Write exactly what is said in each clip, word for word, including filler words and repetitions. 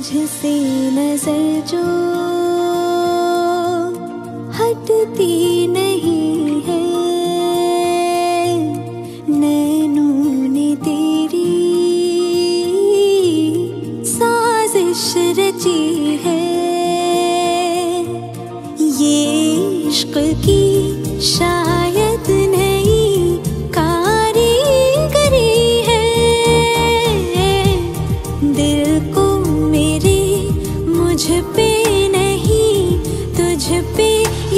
तुझसे नजर जो हटती नहीं है, नैनों ने तेरी साजिश रची है। ये इश्क की शायद नई कारीगरी है, दिल को मेरे मुझ पे नहीं तुझ पे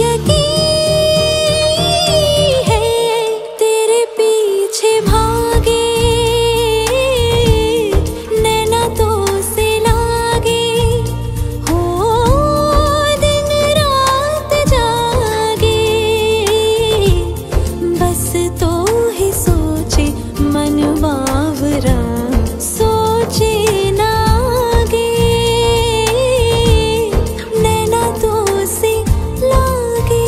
यकीन है। तेरे पीछे भागे नैना तो से लागे, हो दिन रात जागे, बस तो ही सोचे मन बावरा, सोचे ना आगे, नैना तो से लागे।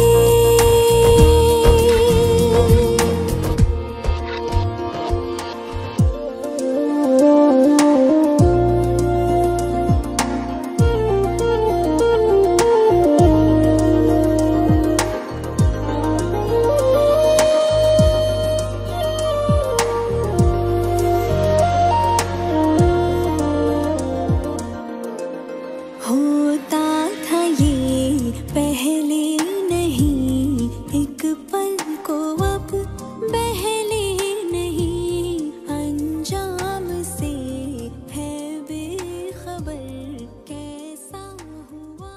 होता था ये पहले नहीं, एक पल को अब बहले नहीं, अंजाम से है बेखबर कैसा हुआ।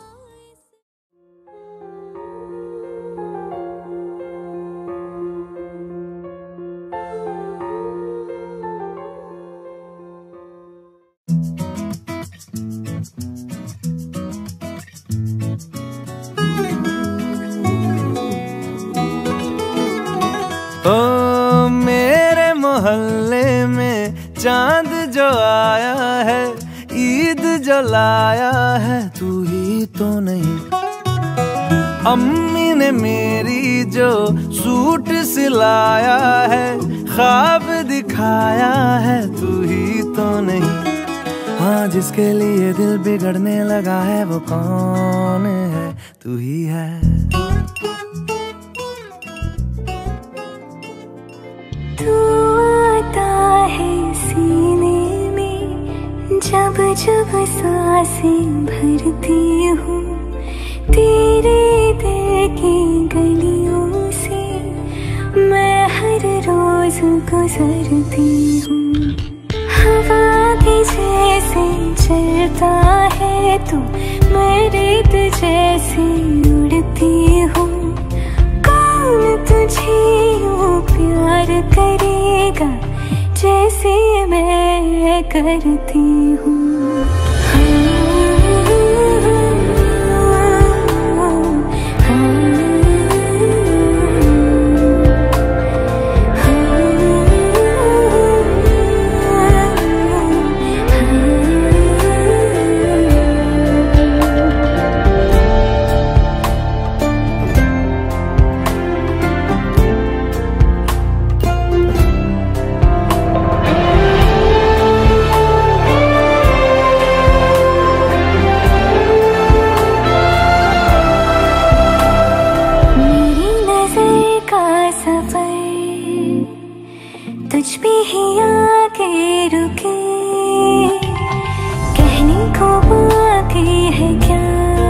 ओ मेरे मोहल्ले में चांद जो आया है, ईद जो लाया है, तू ही तो नहीं। अम्मी ने मेरी जो सूट सिलाया है, ख्वाब दिखाया है, तू ही तो नहीं। हाँ, जिसके लिए दिल बिगड़ने लगा है वो कौन है, तू ही है। तू आता है सीने में, जब जब सांसें भरती हूँ, तेरे दिल की गलियों से मैं हर रोज गुजरती हूँ। हवा के जैसे चलता है तू, मैं रेत जैसे उड़ती हूँ। कौन तुझे यूं प्यार करेगा जैसे मैं करती हूँ। तुझ पे ही आके रुके, कहने को बाकी है क्या,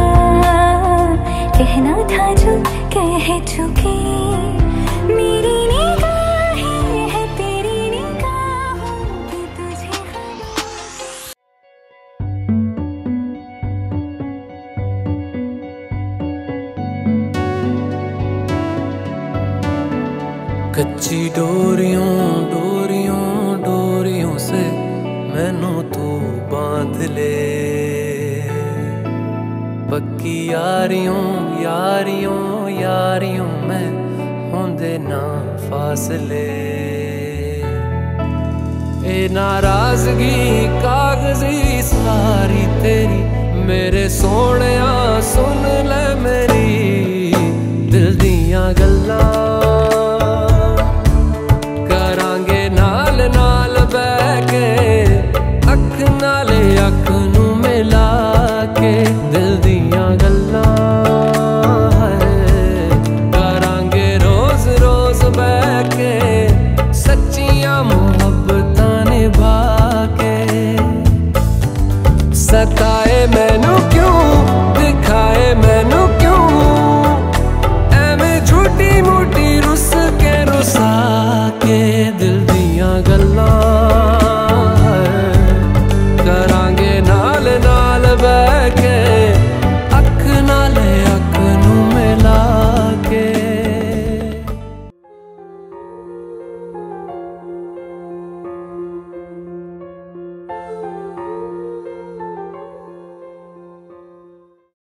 कहना था जो कह चुके। मेरी निगाहें है तेरी निगाहों की तुझे कच्ची डोरियों डोरियों डोरियों से मैनू तू बांध ले, पक्की यारियों यारियों यारियों में होंदे ना फासले। ए नाराजगी कागजी सारी तेरी, मेरे सोहणिया सुन ले मेरी दिल दियां गल्लां। नाल नाल बैके अख नाले अख नू सुबह